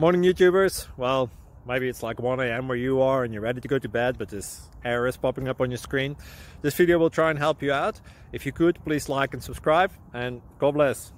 Morning YouTubers. Well, maybe it's like 1 a.m. where you are and you're ready to go to bed, but this error is popping up on your screen. This video will try and help you out. If you could, please like and subscribe, and God bless.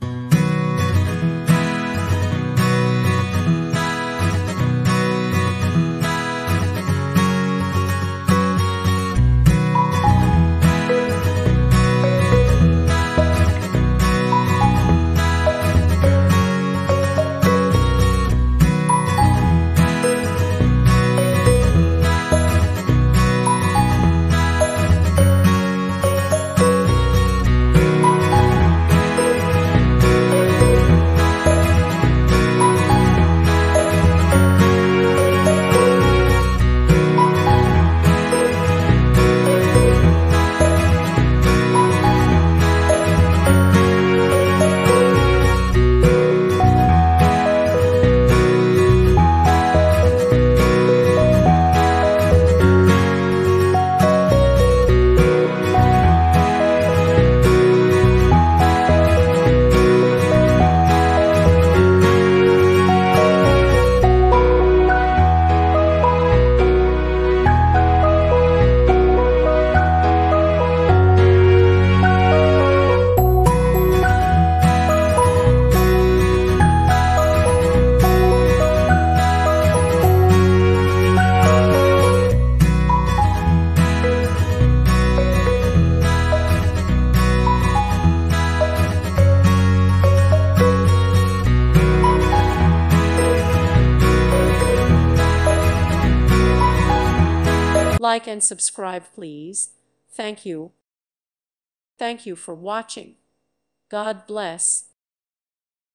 Like and subscribe, please. Thank you. Thank you for watching. God bless.